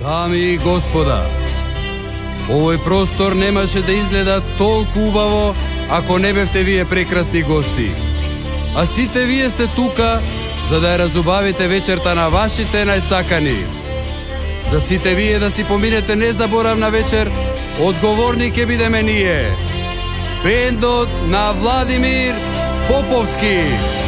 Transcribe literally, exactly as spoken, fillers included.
Дами и господа, овој простор немаше да изгледа толку убаво ако не бевте вие прекрасни гости. А сите вие сте тука за да ја разубавите вечерта на вашите најсакани. За сите вие да си поминете незаборавна вечер, одговорни ќе бидеме ние. Бендот на Владимир Поповски.